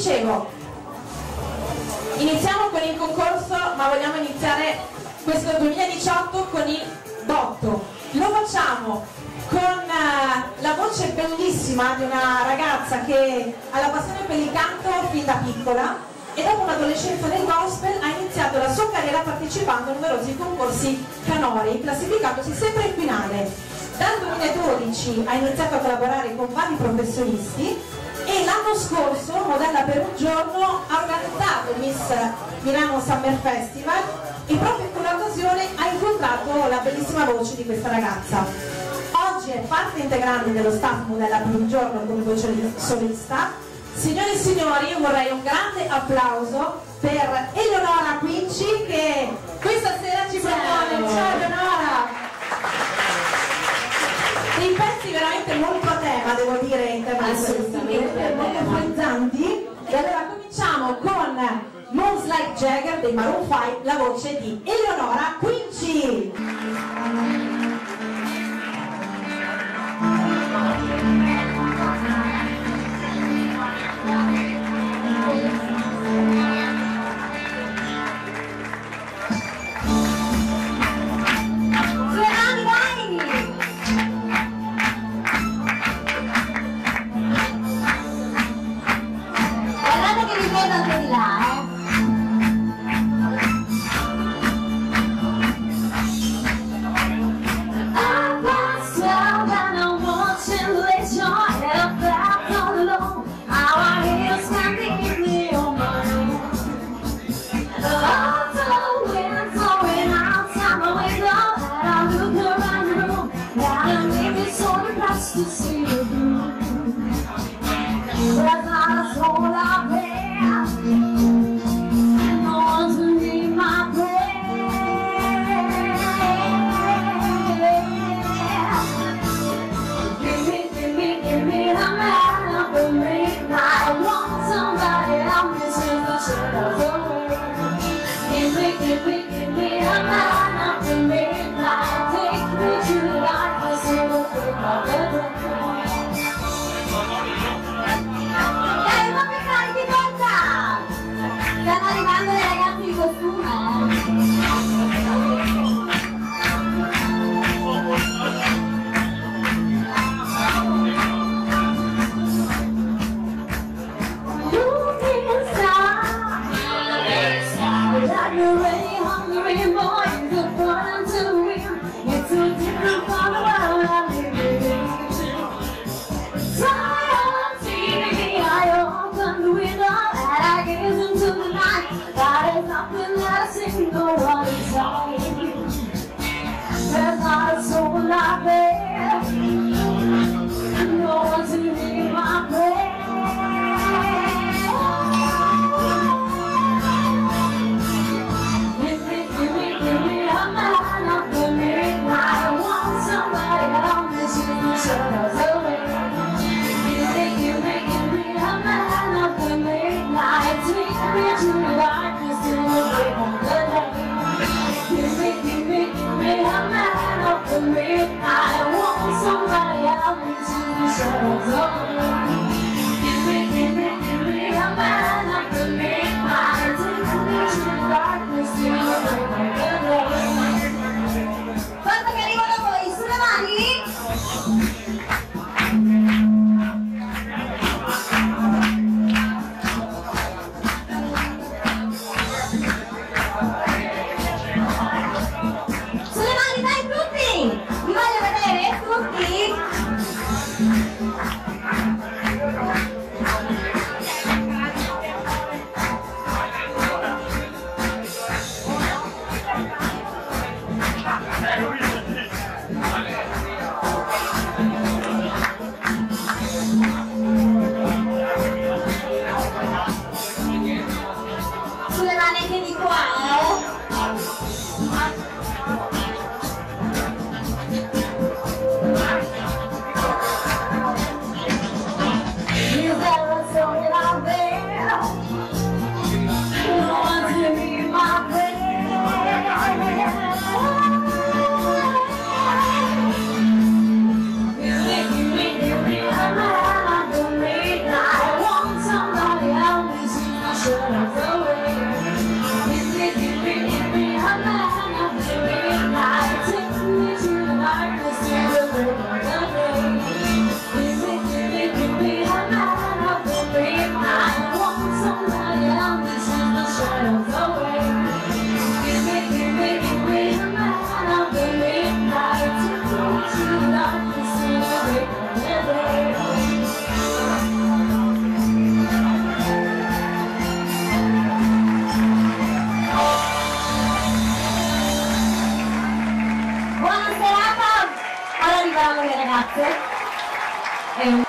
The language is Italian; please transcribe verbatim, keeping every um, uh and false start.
dicevo, iniziamo con il concorso, ma vogliamo iniziare questo duemiladiciotto con il botto. Lo facciamo con uh, la voce bellissima di una ragazza che ha la passione per il canto fin da piccola e dopo un'adolescenza nel gospel ha iniziato la sua carriera partecipando a numerosi concorsi canori, classificandosi sempre in finale. Dal duemiladodici ha iniziato a collaborare con vari professionisti e l'anno scorso, modella per un giorno, ha organizzato il Miss Milano Summer Festival e proprio in quell'occasione ha incontrato la bellissima voce di questa ragazza. Oggi è parte integrante dello staff Modella per un giorno come voce solista. Signore e signori, io vorrei un grande applauso per Eleonora Quinci che questa sera ci propone. Ciao Eleonora! Dei pezzi veramente molto a tema, devo dire, in tema assolutamente molto frizzanti. E allora cominciamo con Moves Like Jagger dei Maroon cinque, la voce di Eleonora Quinci. Buona serata, ora arriveranno le ragazze.